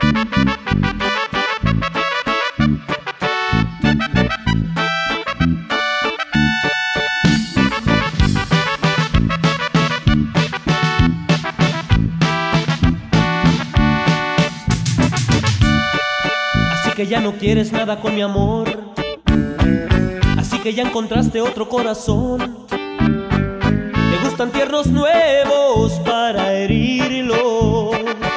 Que ya no quieres nada con mi amor, así que ya encontraste otro corazón. Te gustan tiernos nuevos para herirlos.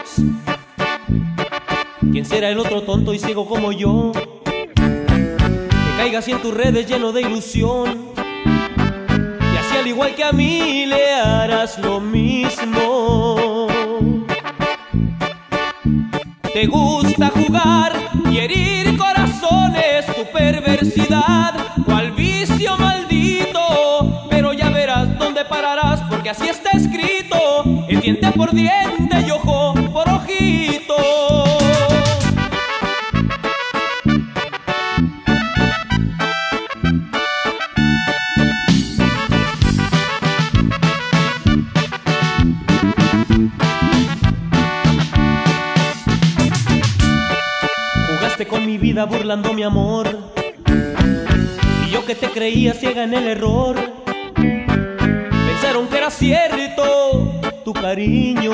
¿Quién será el otro tonto y ciego como yo, que caiga así en tus redes lleno de ilusión? Y así al igual que a mí le harás lo mismo. Te gusta jugar y herir corazones, tu perversidad, cual vicio maldito. Pero ya verás dónde pararás, porque así está escrito, el diente por diente y ojo por ojito. Con mi vida burlando mi amor, y yo que te creía ciega en el error. Pensaron que era cierto tu cariño.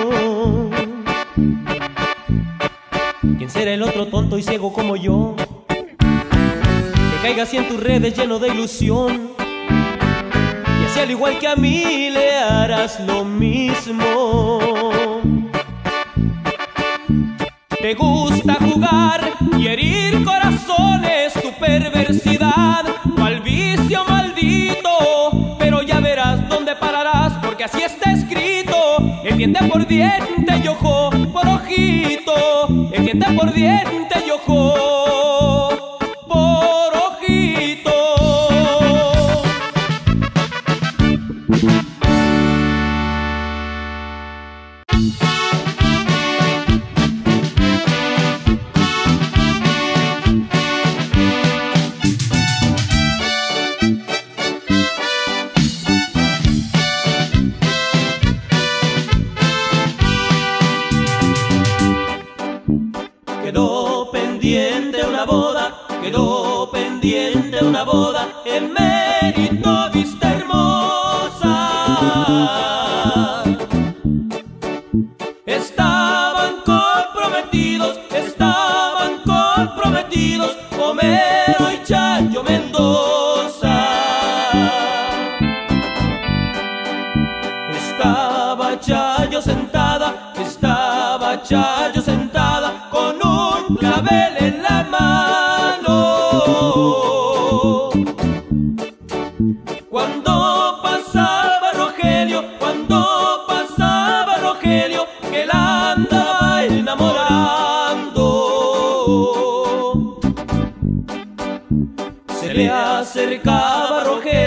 ¿Quién será el otro tonto y ciego como yo, que caiga así en tus redes lleno de ilusión? Y así al igual que a mí le harás lo mismo. Te gusta jugar y herir corazones, tu perversidad, cual vicio maldito. Pero ya verás dónde pararás, porque así está escrito, el diente por diente y ojo por ojito. El diente por diente y ojo por ojito. Quedó pendiente una boda, quedó pendiente una boda, en Mérito Vista Hermosa. Estaban comprometidos Homero y Chayo Mendoza. Estaba Chayo sentada con un clavel en la mano. Cuando pasaba Rogelio, que la andaba enamorando. Se le acercaba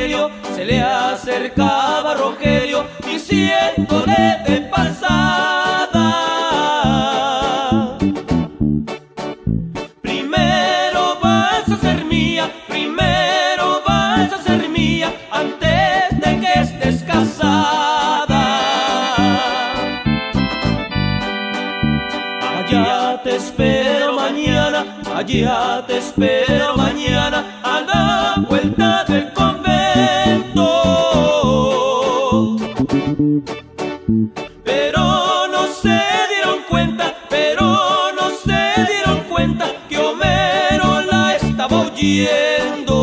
Rogelio, diciéndole de pasada: primero vas a ser mía, antes de que estés casada. Allá te espero mañana, a la vuelta del convento. Pero no se dieron cuenta que Homero la estaba oyendo.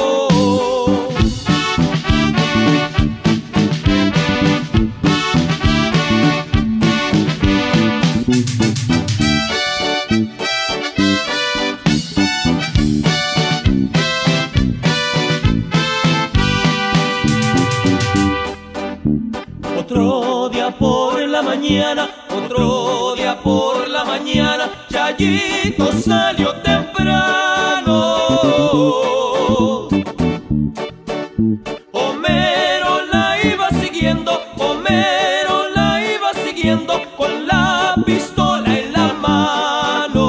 Otro día por la mañana, Chayito salió temprano. Homero la iba siguiendo con la pistola en la mano.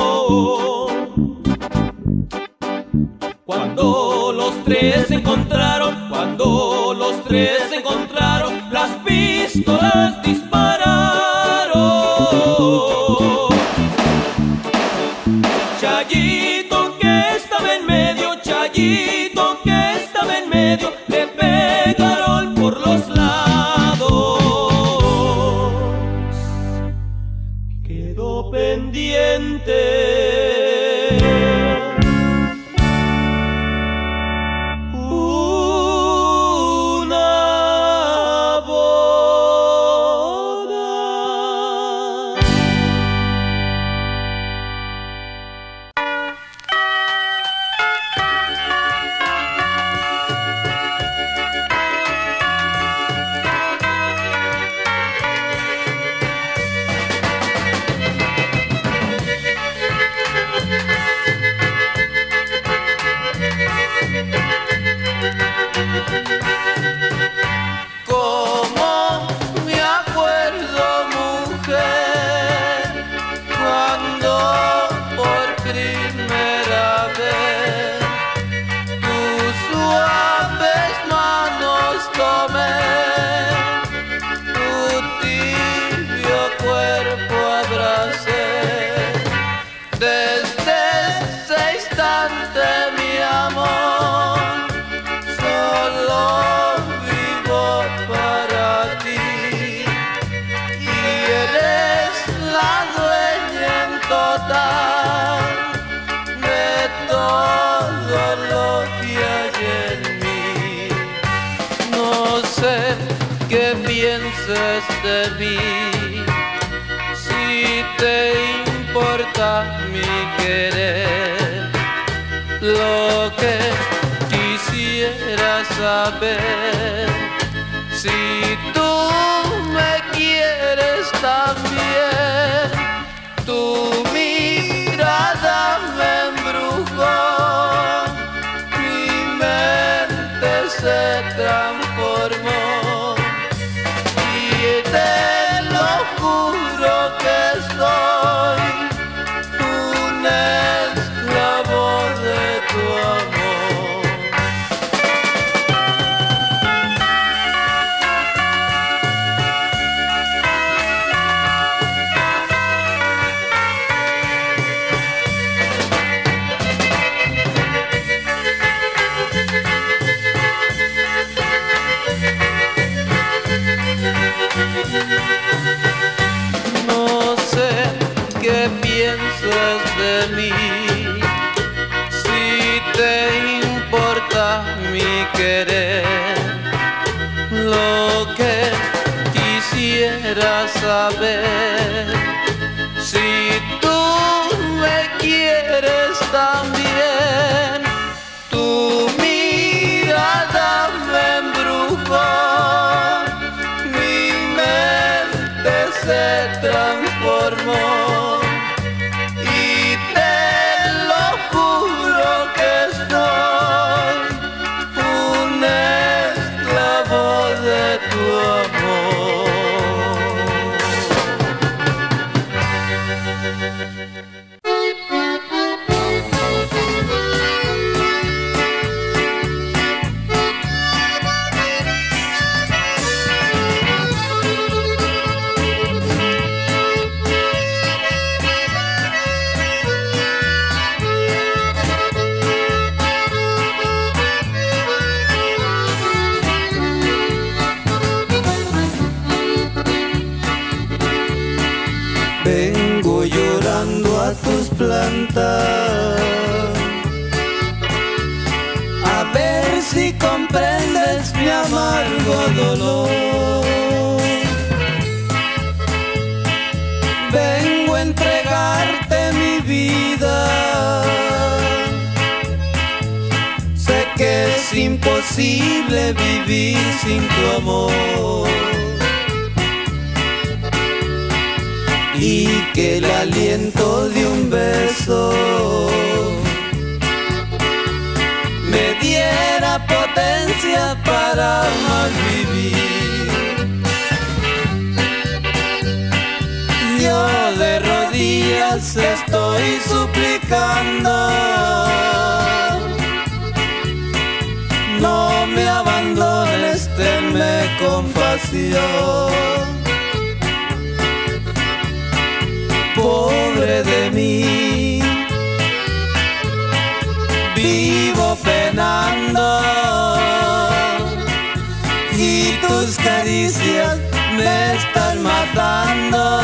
Cuando los tres se encontraron, las pistolas dispararon. Chayito que estaba en medio, Chayito que estaba en medio, le pegaron por los lados. Quedó pendiente de mí, si te importa mi querer, lo que quisiera saber, si tú me quieres también. Tu mirada me embrujó, mi mente se transformó. Lo que quisiera saber, si tú me quieres también. Tu mirada me embrujó, mi mente se transformó. Vengo llorando a tus plantas, a ver si comprendes mi amargo dolor. Vengo a entregarte mi vida, sé que es imposible vivir sin tu amor, y que el aliento de un beso me diera potencia para vivir. Yo de rodillas estoy suplicando, no me abandones, tenme compasión. Pobre de mí, caricias me están matando.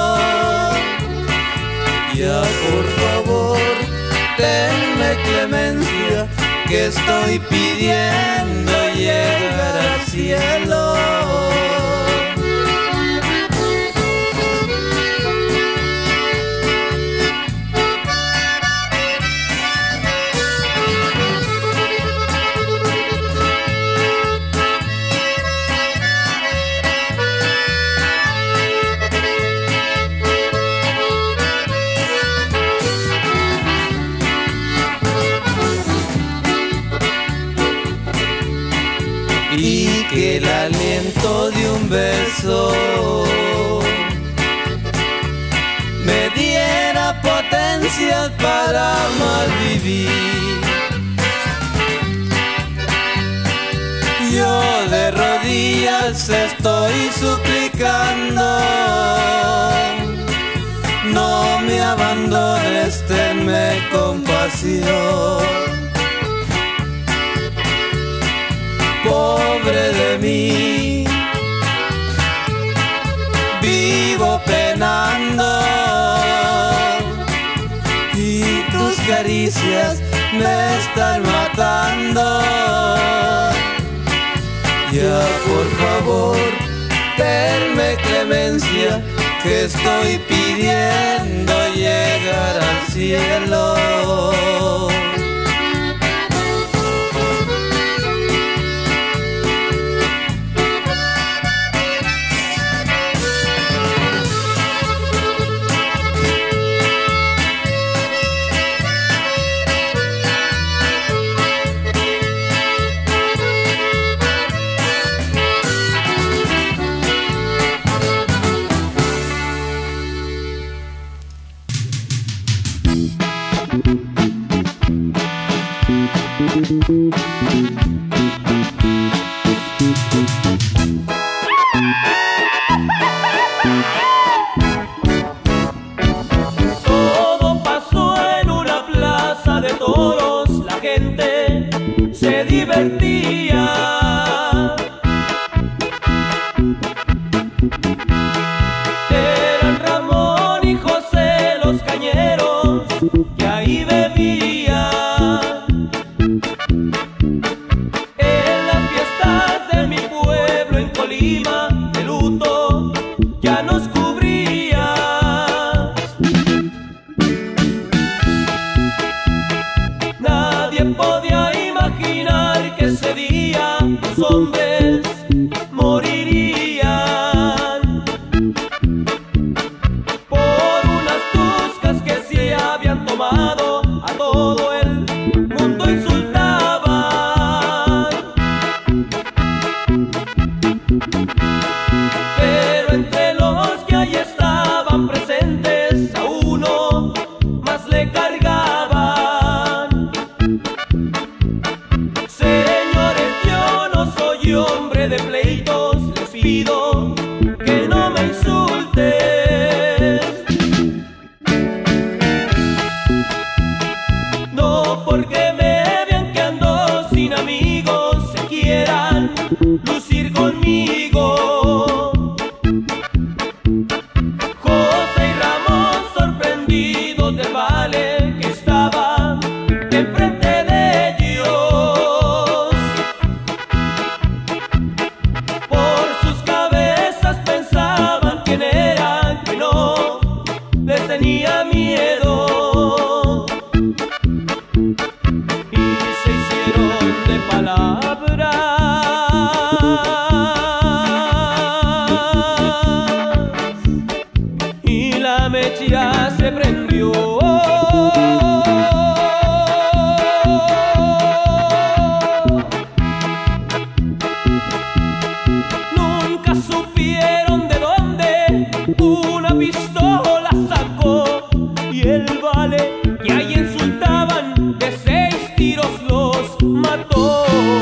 Ya por favor, tenme clemencia, que estoy pidiendo llegar al cielo. Y que el aliento de un beso me diera potencias para malvivir. Yo de rodillas estoy suplicando, no me abandones, tenme compasión. Pobre de mí, vivo penando y tus caricias me están matando. Ya por favor, tenme clemencia, que estoy pidiendo llegar al cielo. Todo pasó en una plaza de toros, la gente se divertía. Eran Ramón y José los cañeros, y ahí bebían. En las fiestas de mi pueblo en Colima, el luto ya nos cubría. Nadie podía imaginar que ese día los hombres morirían por unas tuscas que se habían tomado. A todo el mundo insultaban, pero entre los que allí estaban presentes a uno más le cargaban. Señores, yo no soy hombre de pleitos, les pido que no me insulten. No porque me vean que ando sin amigos se quieran lucir conmigo. José y Ramón, sorprendidos del vale que estaba enfrente de ellos, por sus cabezas pensaban quién era, que no les tenía miedo. Y se hicieron de palabras y la mecha se prendió. Nunca supieron de dónde una pistola sacó, y el vale que ahí insultaban de 6 tiros los mató.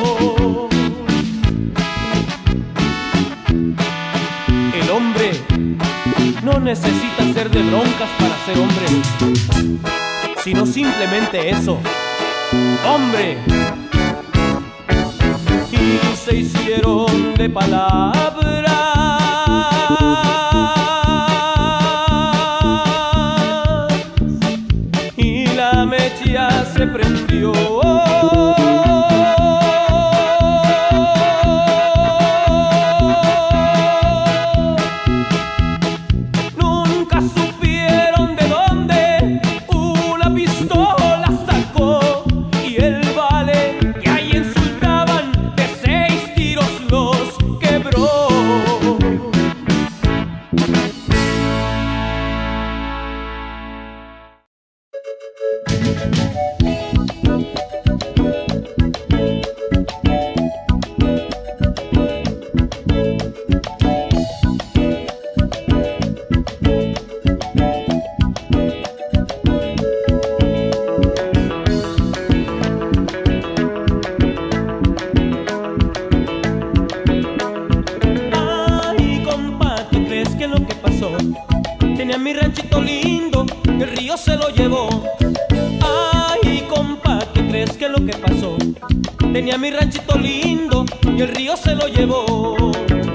El hombre no necesita ser de broncas para ser hombre, sino simplemente eso, hombre. Y se hicieron de palabras ya se prendió. Nunca supieron de dónde una pistola sacó, y el vale que ahí insultaban de 6 tiros los quebró. Tenía mi ranchito lindo, el río se lo llevó. Ay, compa, ¿qué crees que es lo que pasó? Tenía mi ranchito lindo y el río se lo llevó.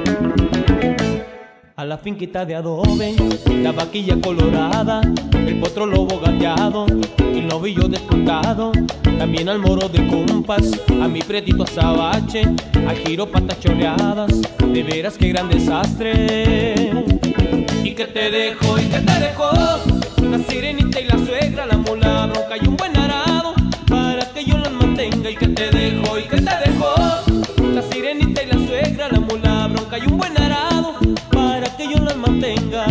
A la finquita de adobe, la vaquilla colorada, el potro lobo gateado, el novillo despuntado, también al moro de compas, a mi pretito azabache, a giro patas choreadas, de veras qué gran desastre. Y que te dejó, la sirenita y la suegra, la mula bronca y un buen arado, para que yo las mantenga. Y que te dejó, la sirenita y la suegra, la mula bronca y un buen arado, para que yo las mantenga.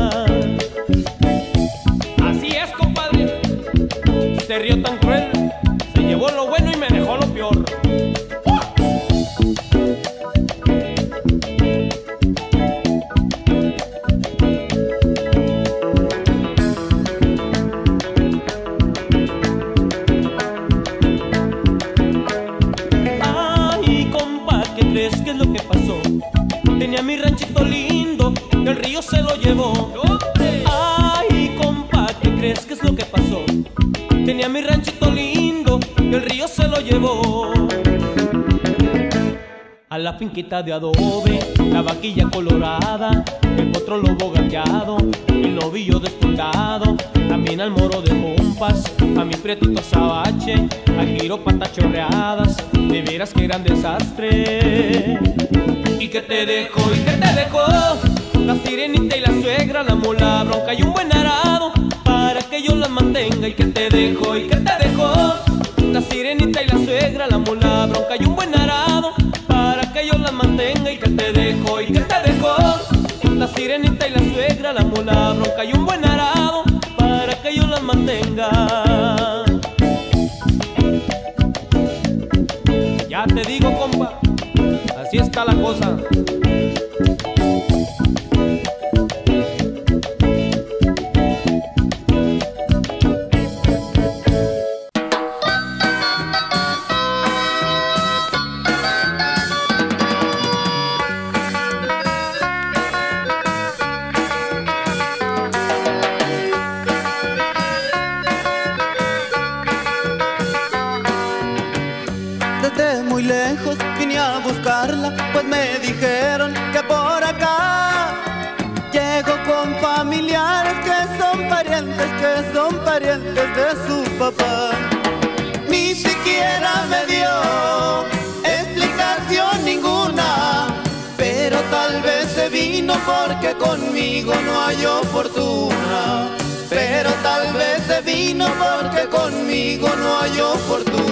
Así es, compadre, este río tan cruel se llevó lo bueno y me dejó lo peor. ¿Qué es lo que pasó? Tenía mi ranchito lindo y el río se lo llevó. Ay, compa, ¿qué crees que es lo que pasó? Tenía mi ranchito lindo y el río se lo llevó. A la finquita de adobe, la vaquilla colorada, el potro lobo gateado, el novillo despuntado, también al moro de pompas, a mi pretito azabache, a giro patas chorreadas, de veras qué gran desastre. Y que te dejó, la sirenita y la suegra, la mula bronca y un buen arado, para que yo las mantenga. Y que te dejó, la sirenita y la suegra, la mula bronca y un buen arado, para que yo las mantenga. Y que te dejó, la sirenita y la suegra, la mula bronca y un buen arado, para que yo las mantenga. Ya te digo, compa, así está la cosa. Desde muy lejos vine a buscarla, pues me dijeron que por acá llego con familiares que son parientes de su papá. Ni siquiera me dio explicación ninguna, pero tal vez se vino porque conmigo no halló fortuna. Pero tal vez se vino porque conmigo no halló fortuna.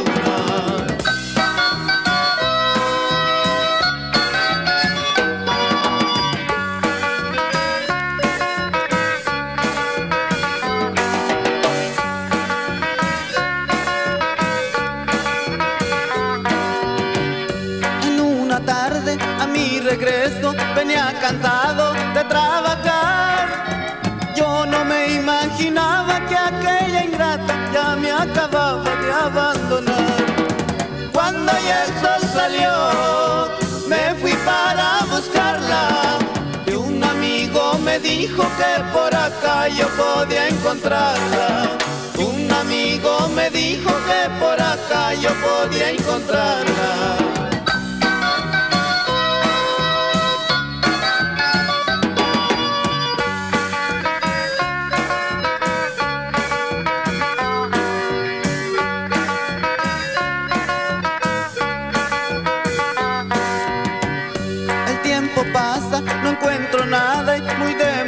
A mi regreso venía cansado de trabajar. Yo no me imaginaba que aquella ingrata ya me acababa de abandonar. Cuando ya el sol salió, me fui para buscarla. Y un amigo me dijo que por acá yo podía encontrarla. Un amigo me dijo que por acá yo podía encontrarla.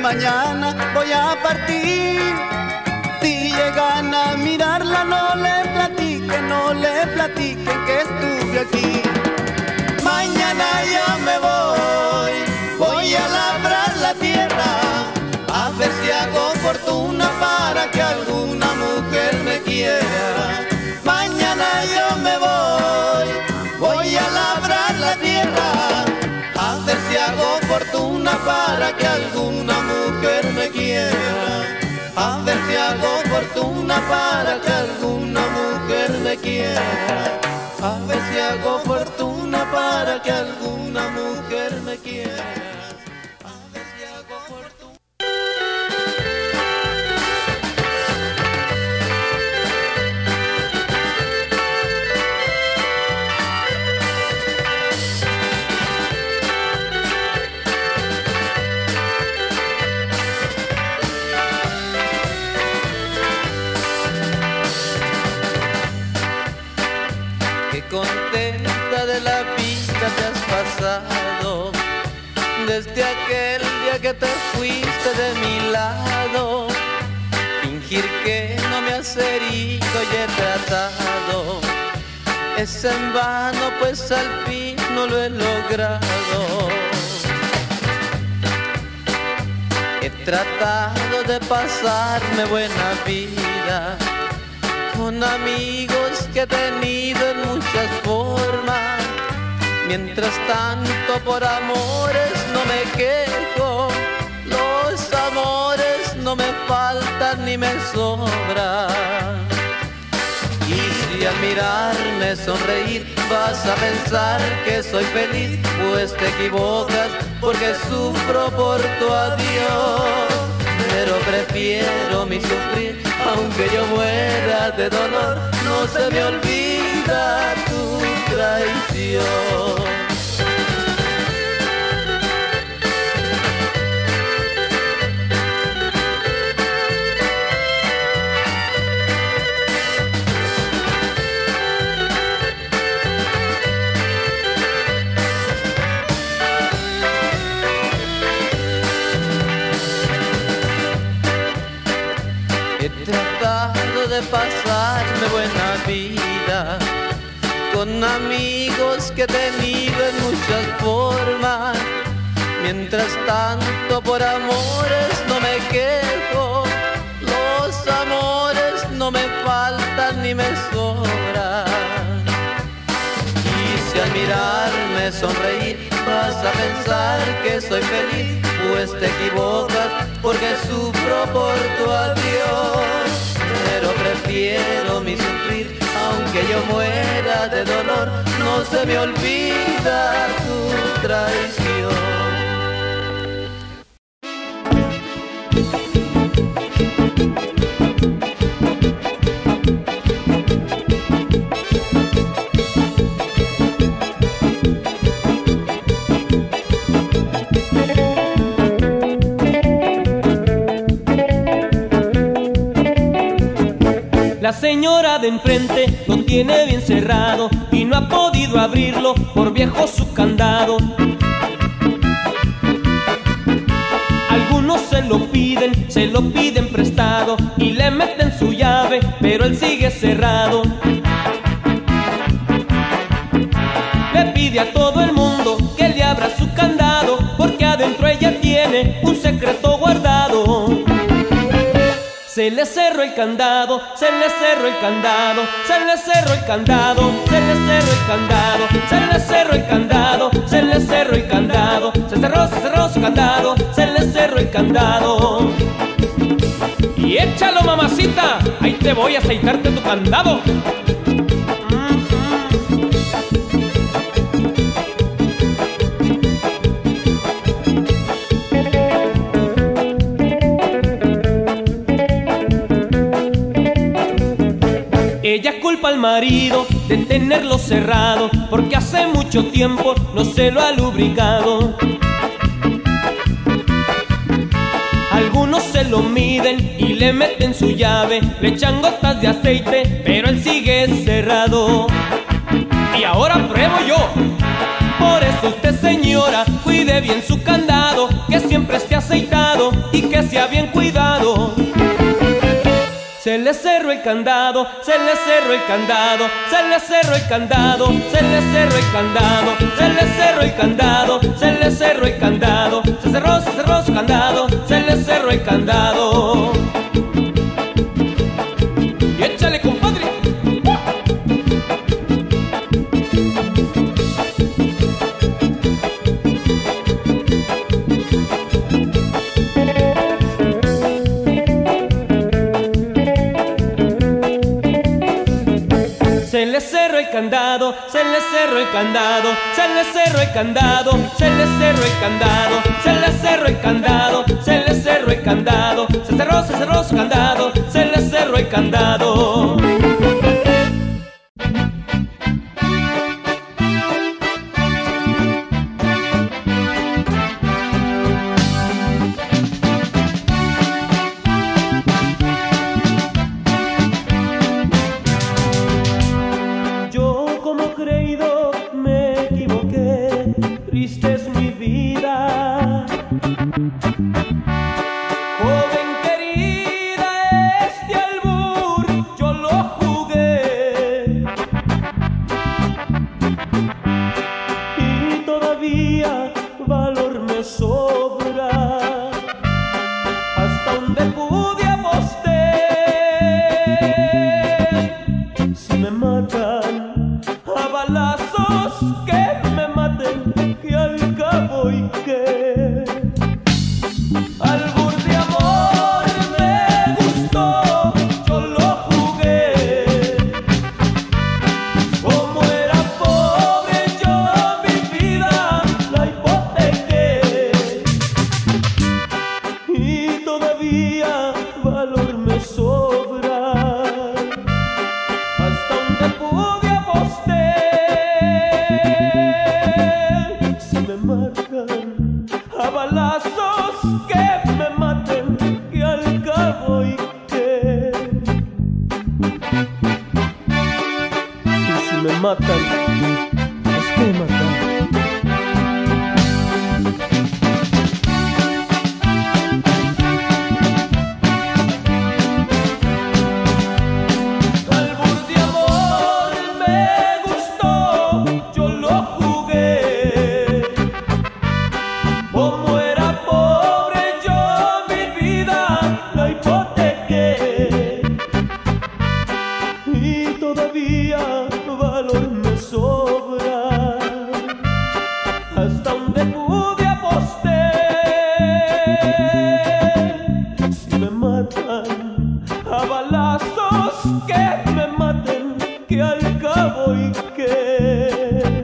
mañana voy a partir. Si llegan a mirarla no le platiquen que estuve aquí. Mañana ya me voy a labrar la tierra, a ver si hago fortuna para que alguna mujer me quiera. Mañana yo me voy a labrar la tierra, a ver si hago fortuna para que alguna mujer me quiera. A ver si hago fortuna para que alguna mujer me quiera. A ver si hago fortuna para que alguna mujer me quiera. A ver si hago fortuna. Contenta de la vida te has pasado, desde aquel día que te fuiste de mi lado. Fingir que no me has herido y he tratado, es en vano, pues al fin no lo he logrado. He tratado de pasarme buena vida con amigos que he tenido en muchas formas. Mientras tanto por amores no me quejo, los amores no me faltan ni me sobran. Y si al mirarme sonreír vas a pensar que soy feliz, pues te equivocas, porque sufro por tu adiós. Pero prefiero mi sufrir, aunque yo muera de dolor, no se me olvida tu traición. He tratado de pasarme buena vida con amigos que he tenido en muchas formas. Mientras tanto por amores no me quejo, los amores no me faltan ni me sobran. Y si al mirarme sonreír vas a pensar que soy feliz, pues te equivocas, porque sufro por tu adiós. Pero prefiero mi sufrir, aunque yo muera de dolor, no se me olvida tu traición. La señora de enfrente lo tiene bien cerrado y no ha podido abrirlo por viejo su candado. Algunos se lo piden prestado y le meten su llave, pero él sigue cerrado. Le pide a todo el mundo que le abra su candado, porque adentro ella tiene un secreto guardado. Se le cerró el candado, se le cerró el candado, se le cerró el candado, se le cerró el candado, se le cerró el candado, se le cerró el candado, se cerró su candado, se le cerró el candado. Y échalo, mamacita, ahí te voy a aceitarte tu candado. Ella culpa al marido de tenerlo cerrado, porque hace mucho tiempo no se lo ha lubricado. Algunos se lo miden y le meten su llave, le echan gotas de aceite, pero él sigue cerrado. Y ahora pruebo yo. Por eso usted, señora, cuide bien su candado, que siempre esté aceitado y bien cuidado. Se le cerró el candado, se le cerró el candado, se le cerró el candado, se le cerró el candado, se le cerró el candado, se le cerró el candado, se cerró su candado, se le cerró el candado. Y échale, compadre. Se le cerró el candado, se le cerró el candado, se le cerró el candado, se le cerró el candado, se le cerró el candado, se le cerró el candado, se cerró su candado, se le cerró el candado. Triste es mi vida, joven querida, este albur yo lo jugué y todavía valor me sobra, hasta donde pude aposté. Si me matan a balazos, que me maten, que al cabo y que albur de amor me gustó, yo lo jugué. Como era pobre yo mi vida la hipotequé y todavía valor me sobra, hasta donde pude aposté. A balazos que me maten, que al cabo y que. Y si me matan, es que me matan. Albur de amor me gustó, yo lo jugué. Como era pobre yo mi vida la hipotequé y todavía valor me sobra, hasta donde pude aposté. Si me matan a balazos, que me maten, que al cabo y que.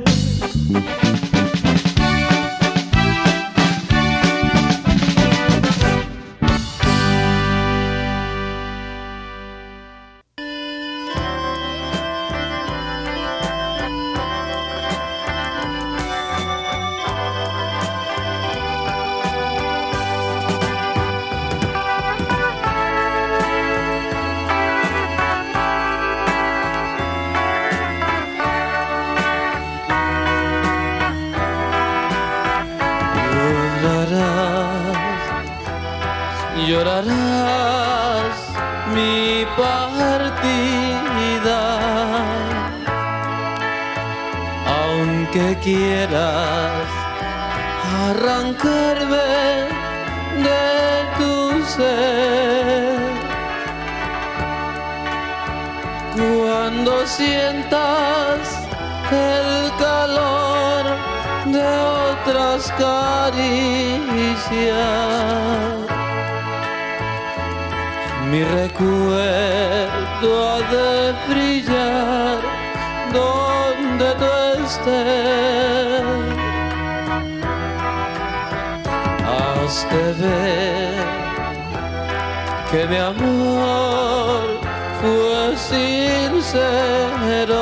Llorarás mi partida, aunque quieras arrancarme de tu ser. Cuando sientas el calor de otras caricias, mi recuerdo ha de brillar donde tú estés. Has de ver que mi amor fue sincero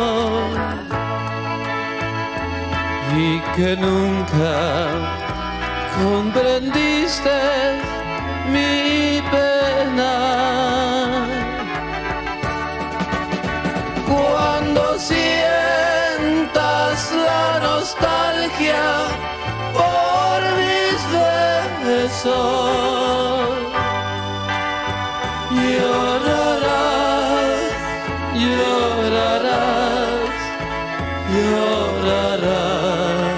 y que nunca comprendiste mi pena. Cuando sientas la nostalgia por mis besos, llorarás, llorarás, llorarás.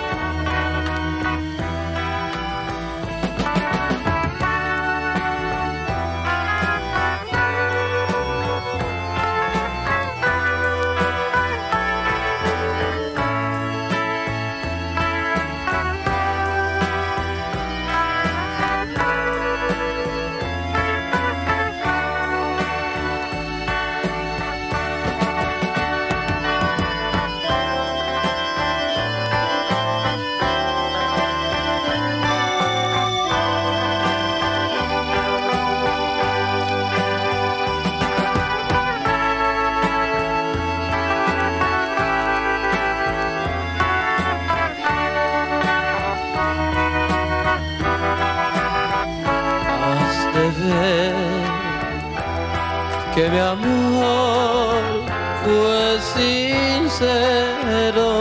Que mi amor fue sincero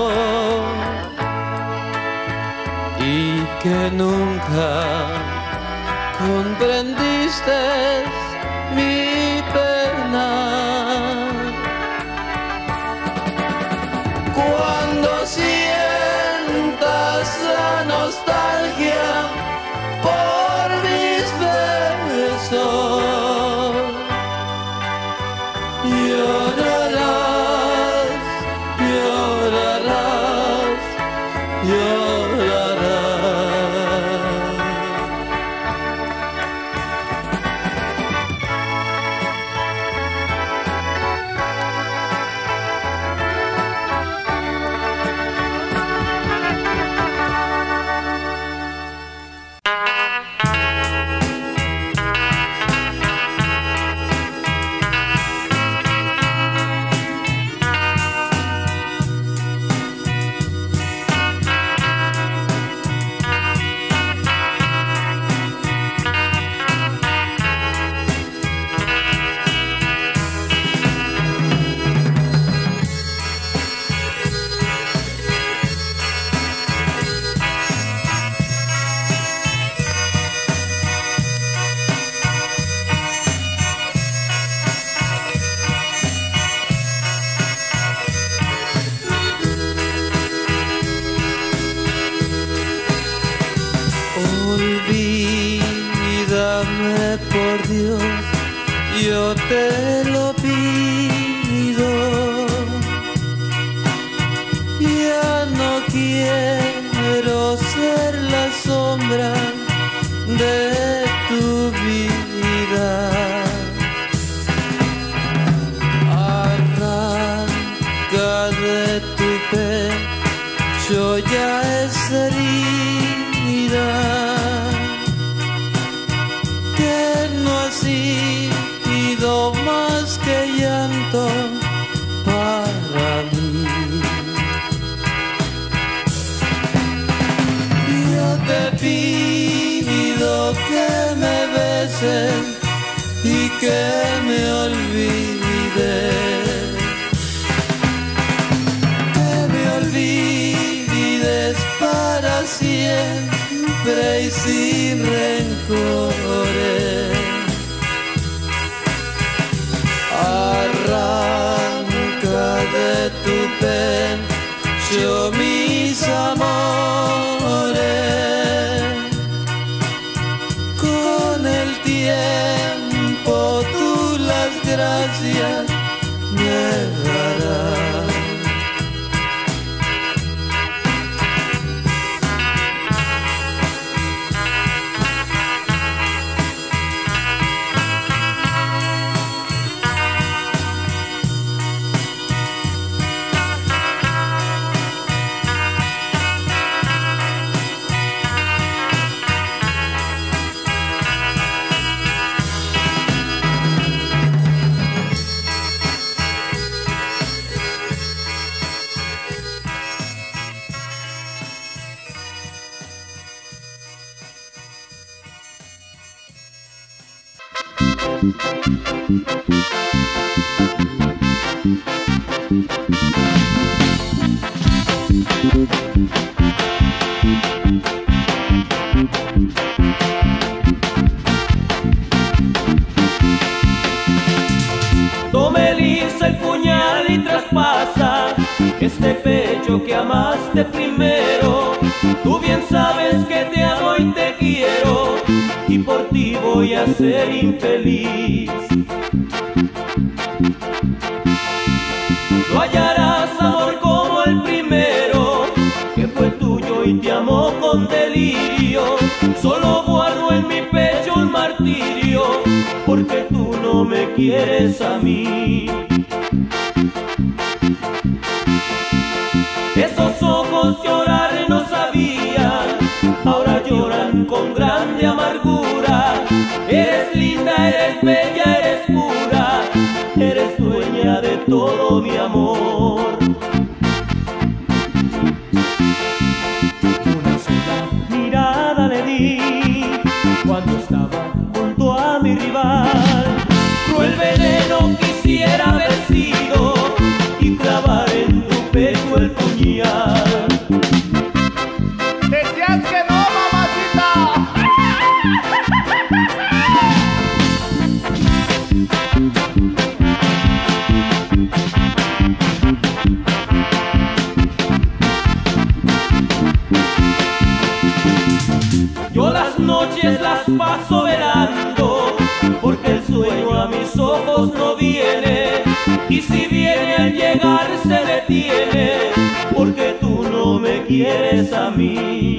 y que nunca comprendiste mi pena. Cuando sientas la nostalgia por mis besos, llorarás, llorarás, llorarás. Olvídame por Dios, yo te lo pido. Ya no quiero ser la sombra de tu vida. Arranca de tu pecho ya esa herida que no ha sido más que llanto para mí. Yo te pido que me beses y que me olvides, que me olvides para siempre y sin rencores. Arranca de tu pecho mis amores, con el tiempo tú las gracias me darás. toma Elisa el puñal y traspasa este pecho que amaste primero. Tú bien sabes que te amo y te quiero, y por ti voy a ser infeliz. No hallarás amor como el primero, que fue tuyo y te amó con delirio. Solo guardo en mi pecho un martirio, porque tú no me quieres a mí. Esos ojos llorar no sabían, ahora lloran con grande amargura. Eres linda, eres bella, eres pura, eres dueña de todo mi amor. Una sola mirada le di cuando estaba junto a mi rival. Cruel veneno quisiera haber sido y clavar en tu pecho el puñal. Decías que no, mamacita. Yo las noches las paso velando, porque el sueño a mis ojos no viene, y si viene al llegar se detiene, porque tú no me quieres a mí.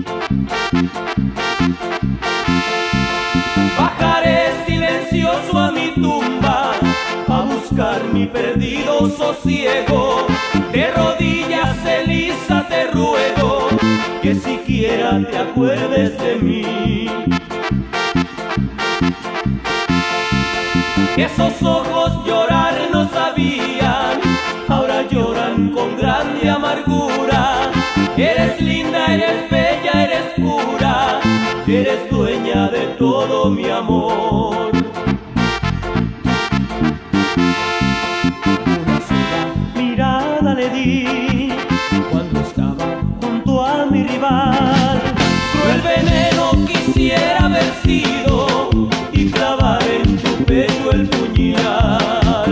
Bajaré silencioso a mi tumba a buscar mi perdido sosiego. De rodillas, Elisa, te ruego que siquiera te acuerdes de mí. Esos ojos llorar no sabían, ahora lloran con grande amargura. Eres linda, eres bella, eres pura, eres dueña de todo mi amor. Una sola mirada le di cuando estaba junto a mi rival. Cruel veneno quisiera haber sido y clavar en tu pecho el puñal.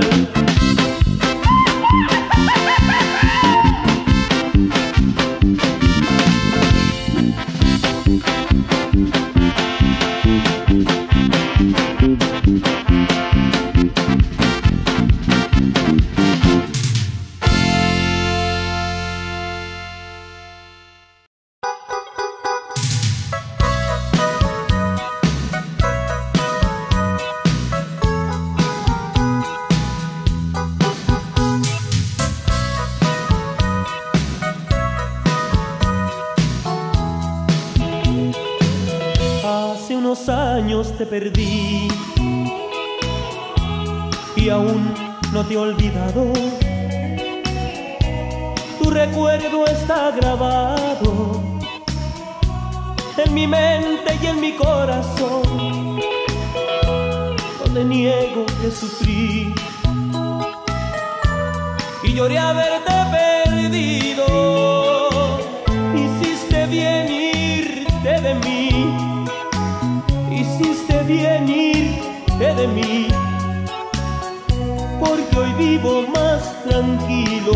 Hace unos años te perdí y aún no te he olvidado. Tu recuerdo está grabado en mi mente y en mi corazón, donde niego que sufrí y lloré haberte perdido. Hiciste bien irte de mí, hiciste bien irte de mí, porque hoy vivo más tranquilo.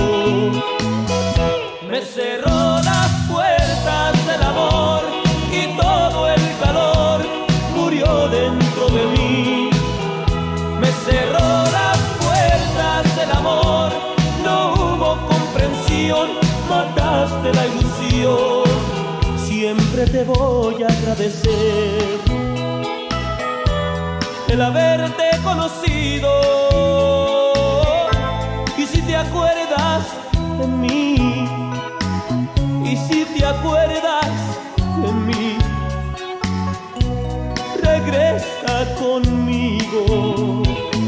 Me cerró las puertas del amor y todo el calor murió dentro de mí. Me cerró las puertas del amor, no hubo comprensión, mataste la ilusión. Siempre te voy a agradecer el haberte conocido. Y si te acuerdas de mí, y si te acuerdas de mí, regresa conmigo.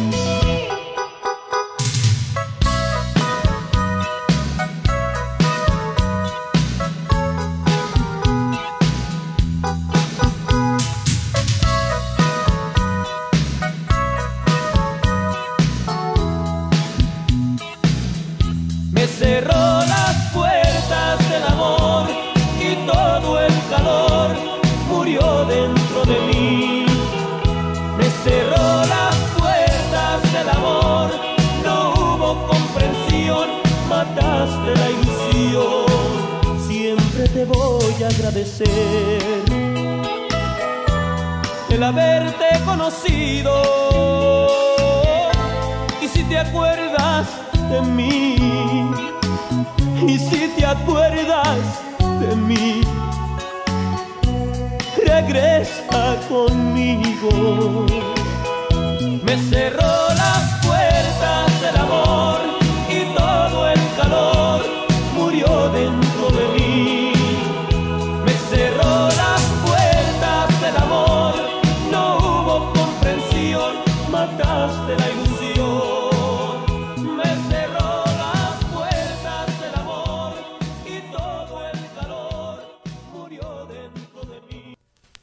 Me cerró las puertas del amor y todo el calor murió dentro de mí. Me cerró las puertas agradecer el haberte conocido. Y si te acuerdas de mí, y si te acuerdas de mí, regresa conmigo. Me cerró las puertas del amor y todo el calor murió dentro de mí. Me cerró las puertas del amor, no hubo comprensión, mataste la ilusión. Me cerró las puertas del amor y todo el calor murió dentro de mí.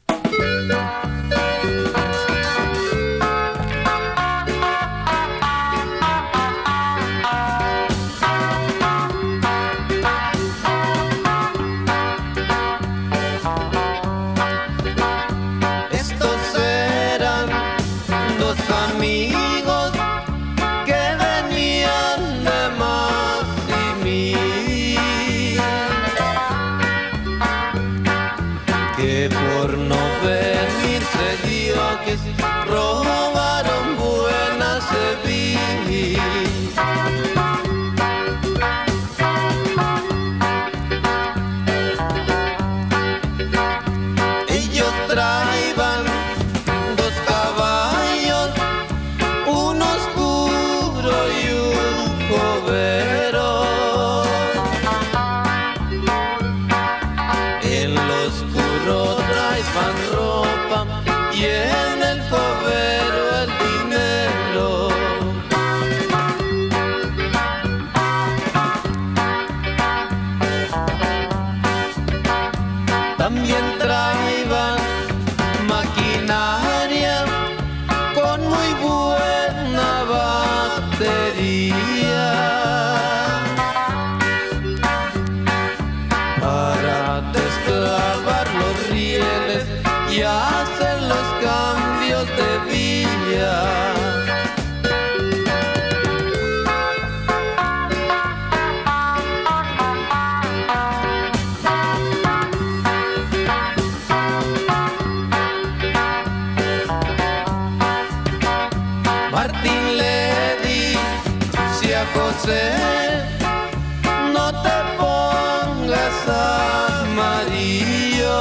Robaron buena Sevilla. Ellos traían 2 caballos, uno oscuro y un cobero. En lo oscuro traían ropa y en el cobero el dinero. También traían maquinaria con muy buena batería para desclavar los rieles y hacer los cambios de vía. Martín le dice a José: no te pongas amarillo,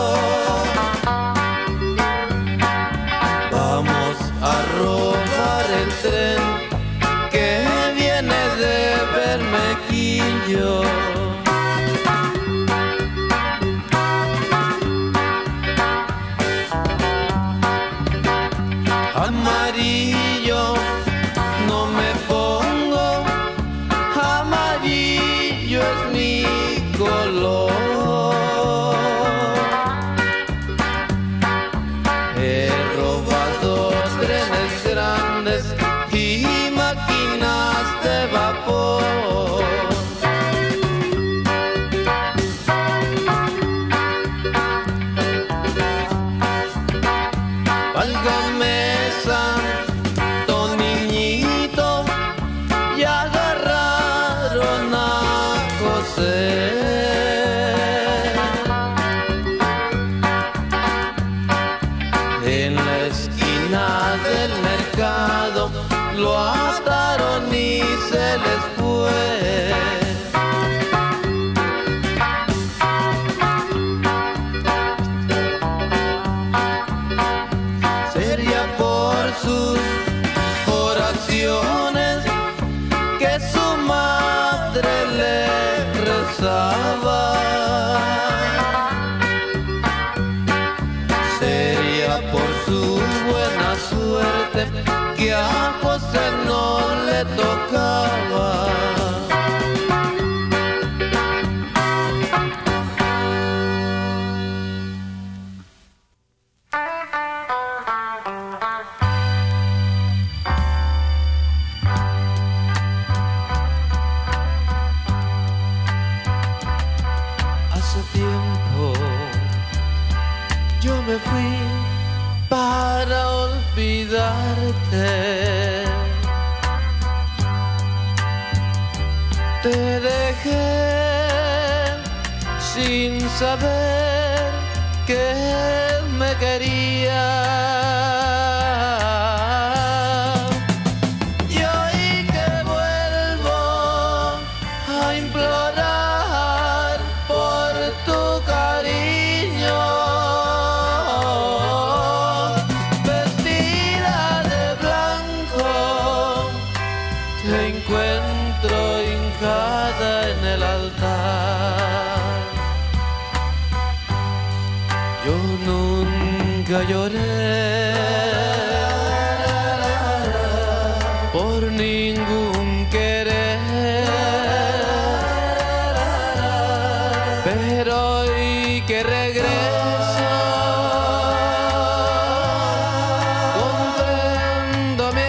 vamos a robar el tren que viene de Bermequillo. Amarillo no me pongo, amarillo es mi color. He robado trenes grandes y máquinas de vapor. Válgame santo niñito, y agarraron a José. En la esquina del mercado lo ataron y se les fue. Sería por sus oraciones que su madre le rezaba. Sería por su buena suerte que a José no le tocaba. Hace tiempo yo me fui para olvidarte. Te dejé sin saber que me quería. Y hoy que vuelvo a implorar por tu cariño, vestida de blanco, te encuentro hincada en el altar. Yo nunca lloré por ningún querer, pero hoy que regreso comprendo mi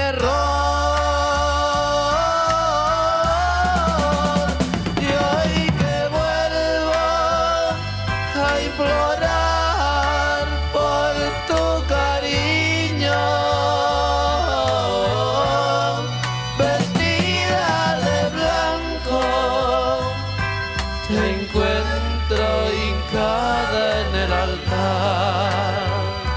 error. Y hoy que vuelvo a implorar por tu cariño, vestida de blanco, te encuentro hincada en el altar.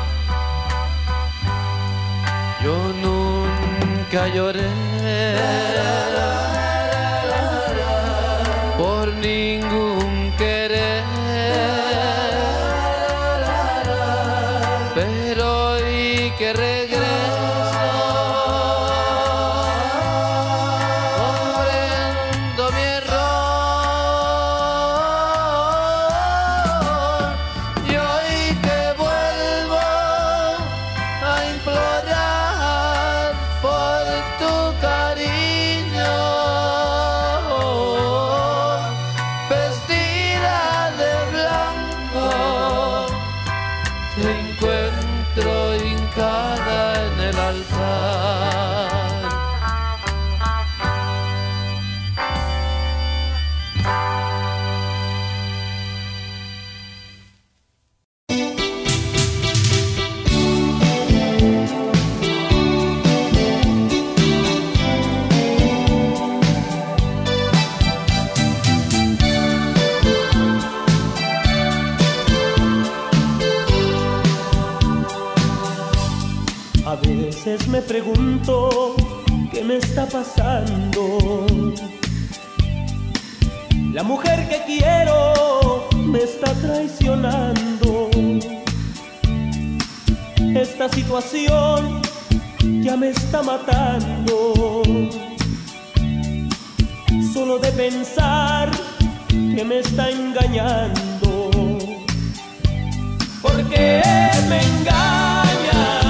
Yo nunca lloré por ningún querer, pero hoy que regreso comprendo mi error. Y hoy que vuelvo a implorar por tu cariño, vestida de blanco, te encuentro hincada en el altar. A veces me pregunto qué me está pasando. La mujer que quiero me está traicionando. Esta situación ya me está matando. Solo de pensar que me está engañando. ¿Por qué me engaña?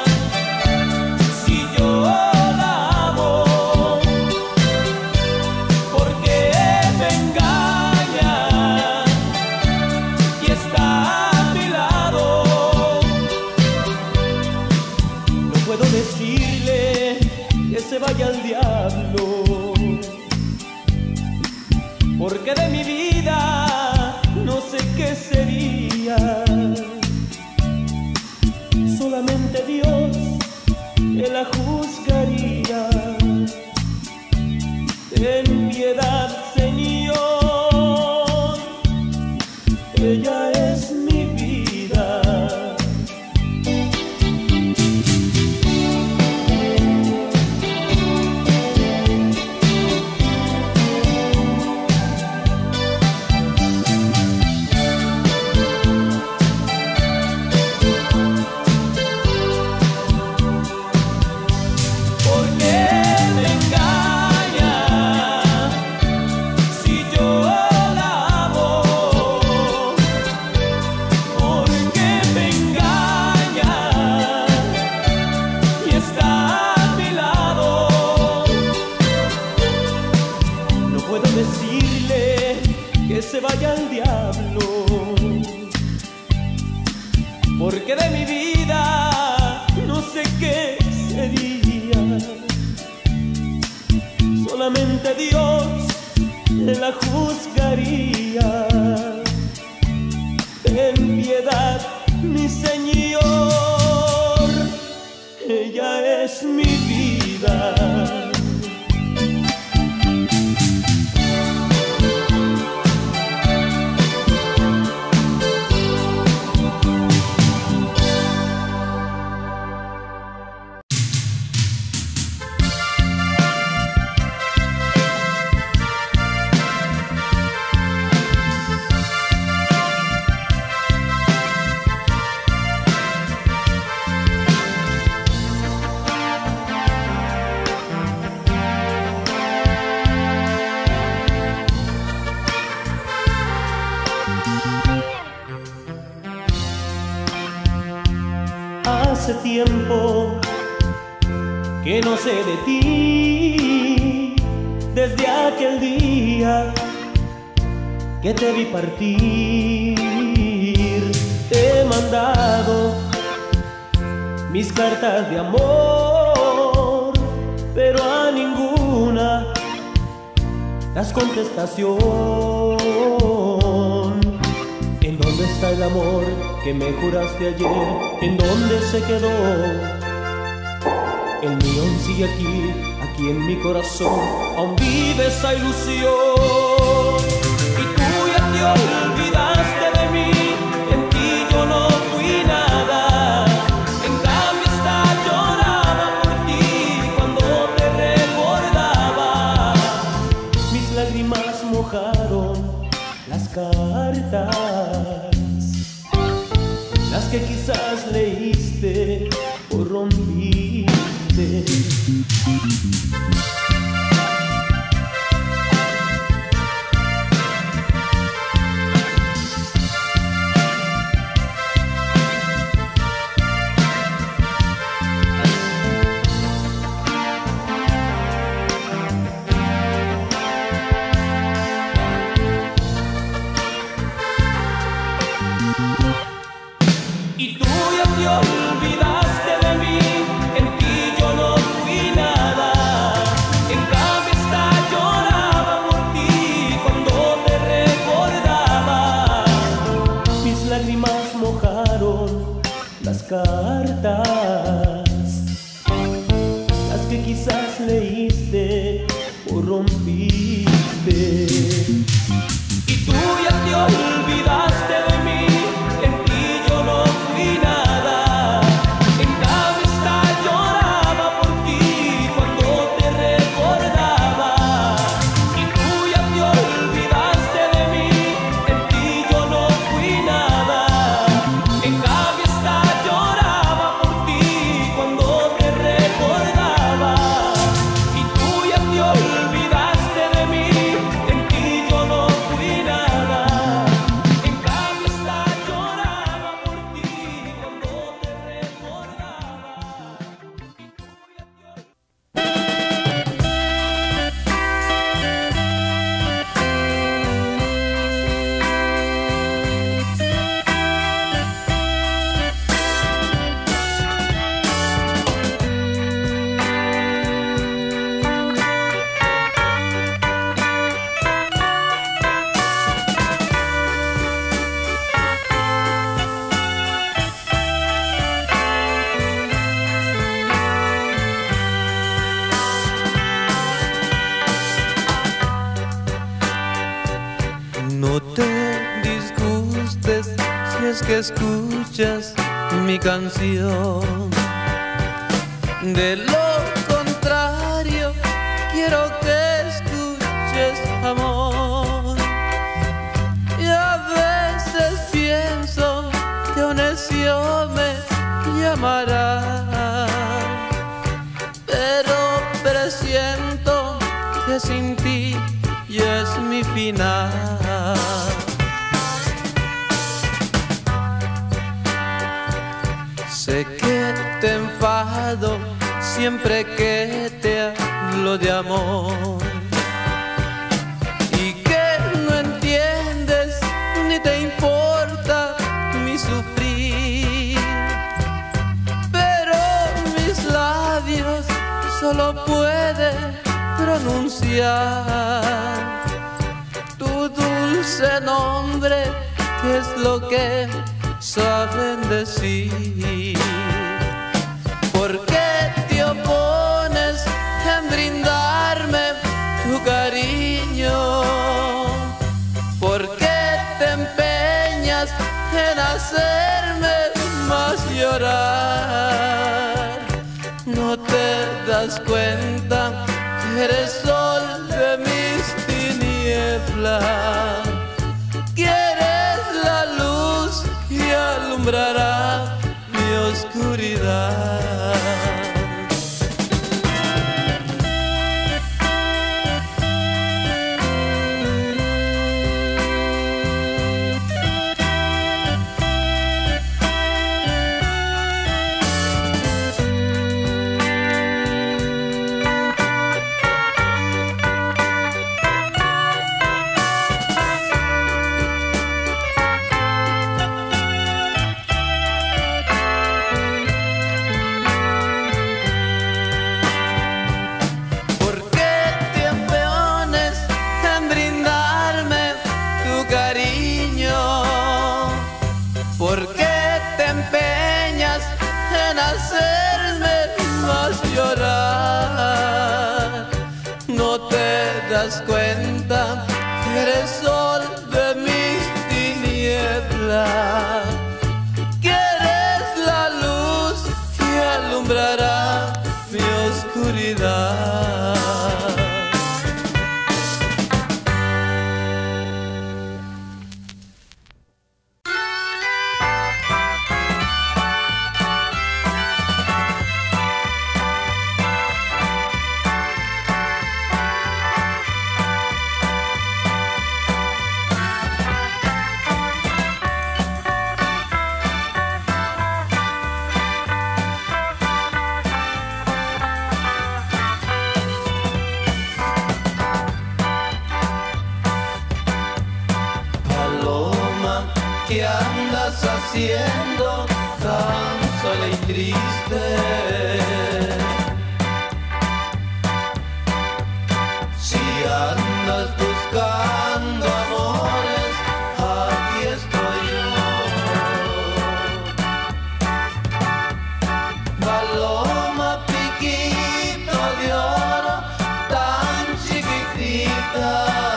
Se vaya al diablo, porque de mi vida no sé qué sería. Solamente Dios que la juzgaría. Ten piedad, Señor, ella es mi vida. Se vaya al diablo, porque de mi vida no sé qué sería. Solamente Dios la juzgaría. Ten piedad, mi Señor, ella es mi vida. Hace tiempo que no sé de ti, desde aquel día que te vi partir. Te he mandado mis cartas de amor, pero a ninguna das contestación. ¿En dónde está el amor que me juraste ayer? ¿En dónde se quedó? El mío sigue aquí en mi corazón, aún vive esa ilusión. Y tú ya te olvidaste de mí, en ti yo no fui nada. En cambio hasta lloraba por ti cuando te recordaba. Mis lágrimas mojaron las cartas, las que quizás leíste o rompiste. Y tú ya te olvidaste de mí, en ti yo no fui nada. En cambio hasta lloraba por ti cuando te recordaba. Mis lágrimas mojaron las cartas, las que quizás leíste o rompiste. Y tú ya te olvidaste de mí, en ti yo no fui nada. En cambio hasta lloraba por ti cuando te recordaba. Y tú ya te olvidaste de mí, en ti yo no fui nada. En cambio hasta lloraba por ti cuando te recordaba. Y tú ya te olvidaste de mí, en ti yo no fui nada. En cambio hasta lloraba por ti cuando te recordaba. No te disgustes si es que escuchas mi canción. De lo contrario, quiero que escuches amor. Y a veces pienso que un necio me llamará, pero presiento que sin ti ya es mi final. Sé que te enfado siempre que te hablo de amor, y que no entiendes ni te importa mi sufrir, pero mis labios solo pueden pronunciar tu dulce nombre, que es lo que saben decir. ¿Por qué te opones en brindarme tu cariño? ¿Por qué te empeñas en hacerme más llorar? ¿No te das cuenta que eres sol de mis tinieblas? Quieres la luz y alumbrará mi oscuridad. te das cuenta que eres sol de mis tinieblas, que eres la luz que alumbrará mi oscuridad. ¿Qué andas haciendo tan sola y triste? Si andas buscando amores, aquí estoy yo. Paloma, piquito de oro, tan chiquitita.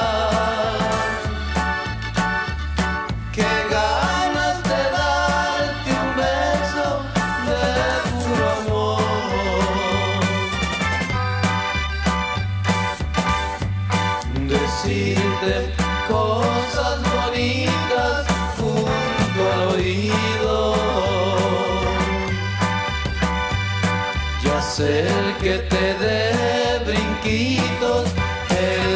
Decirte cosas bonitas junto al oído y hacer que te dé brinquitos el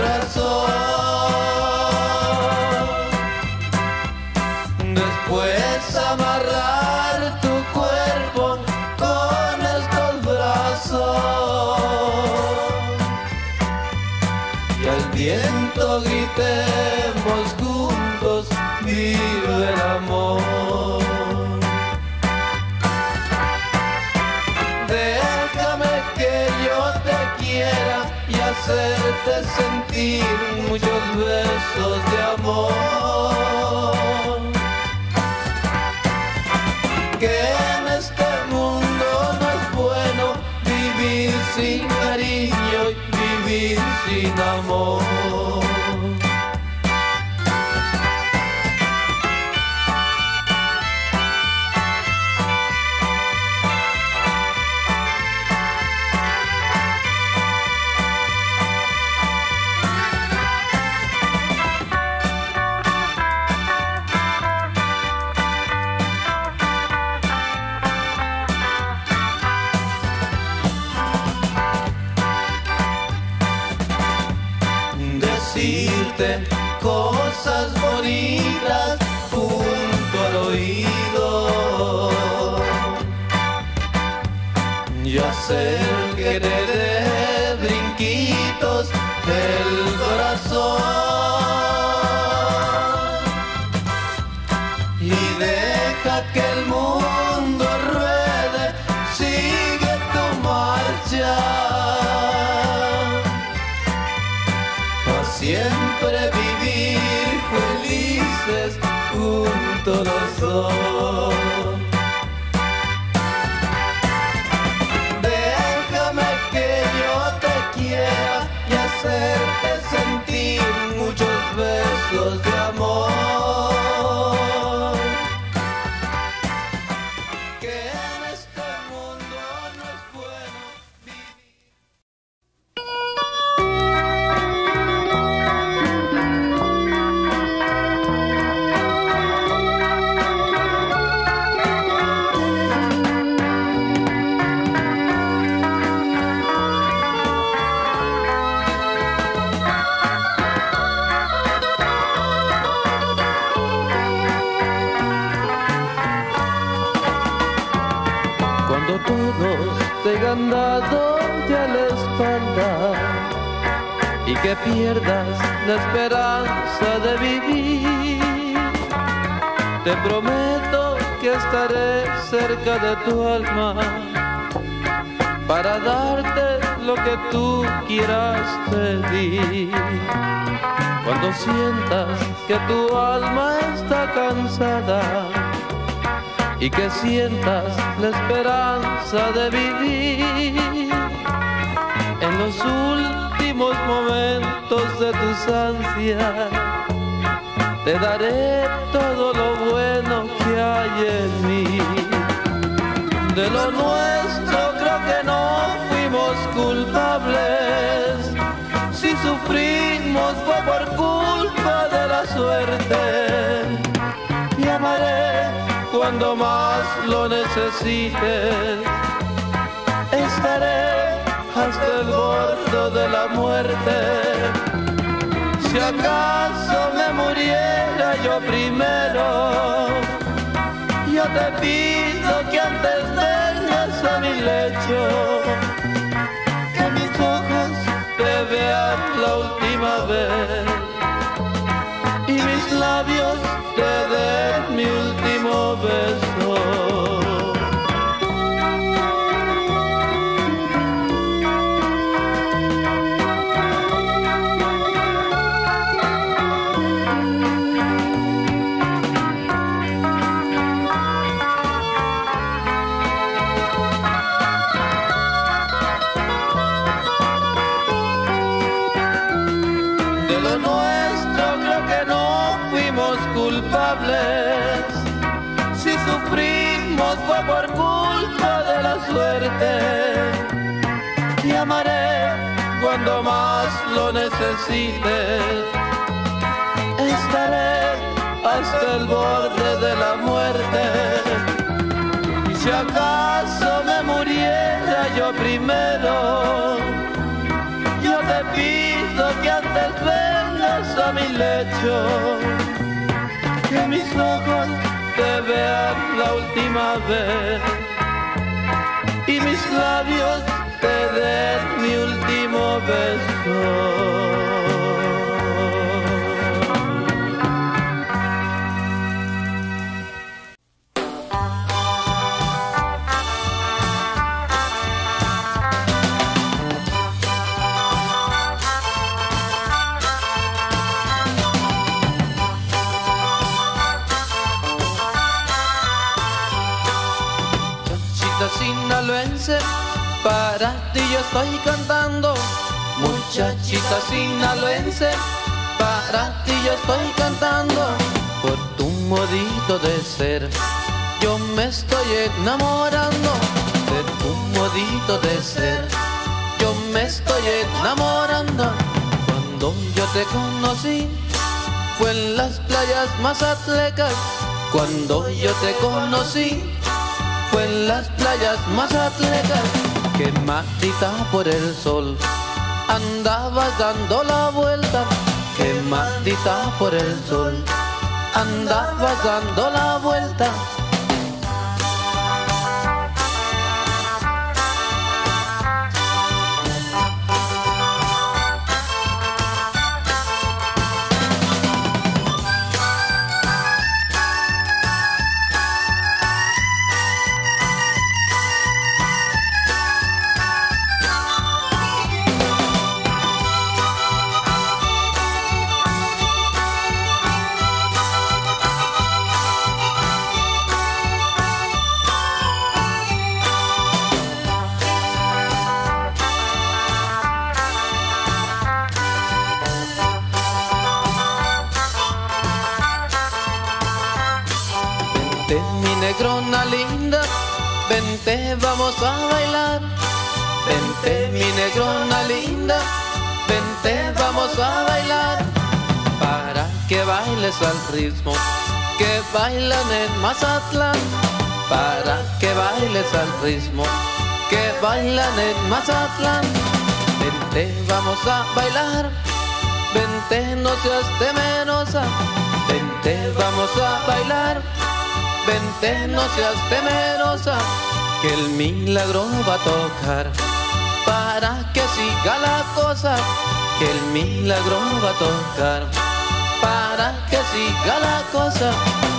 corazón. Después amarrar tu cuerpo con estos brazos y al viento gritemos juntos, vive el amor. Déjame que yo te quiera y hacerte sentir muchos besos de amor. Que en este mundo no es bueno vivir sin cariño y vivir sin amor. Decirte cosas bonitas junto al oído y hacer que te dé brinquitos el corazón y deja que el mundo ruede, sigue tu marcha. Siempre vivir felices juntos los dos. Déjame que yo te quiera y hacerte sentir muchos besos de amor. Que en este mundo no es bueno vivir. Cuando todos te han dado ya la espalda y que pierdas la esperanza de vivir, te prometo que estaré cerca de tu alma para darte lo que tú quieras pedir. Cuando sientas que tu alma está cansada y que sientas la esperanza de vivir, en los últimos últimos momentos de tus ansias. Te daré todo lo bueno que hay en mí. De lo nuestro creo que no fuimos culpables. Si sufrimos fue por culpa de la suerte. Te amaré cuando más lo necesites. Estaré hasta el borde de la muerte. Si acaso me muriera yo primero, yo te pido que antes vengas a mi lecho, que mis ojos te vean la última vez y mis labios te den mi último beso. Si sufrimos fue por culpa de la suerte. Te amaré cuando más lo necesites. Estaré hasta el borde de la muerte. Y si acaso me muriera yo primero, yo te pido que antes vengas a mi lecho, que mis ojos te vean la última vez y mis labios te den mi último beso. Sinaloense, para ti yo estoy cantando. Muchachita sinaloense, para ti yo estoy cantando. Por tu modito de ser, yo me estoy enamorando. De tu modito de ser, yo me estoy enamorando. Cuando yo te conocí, fue en las playas Mazatlecas. Cuando yo te conocí, fue en las playas Mazatlecas, quemadita por el sol, andabas dando la vuelta. Quemadita por el sol, andabas dando la vuelta. Vente mi negrona linda, vente vamos a bailar. Vente mi negrona linda, vente vamos a bailar. Para que bailes al ritmo que bailan en Mazatlán. Para que bailes al ritmo que bailan en Mazatlán. Vente vamos a bailar, vente no seas temerosa. Vente vamos a bailar, vente no seas temerosa, que el milagro va a tocar para que siga la cosa. Que el milagro va a tocar para que siga la cosa.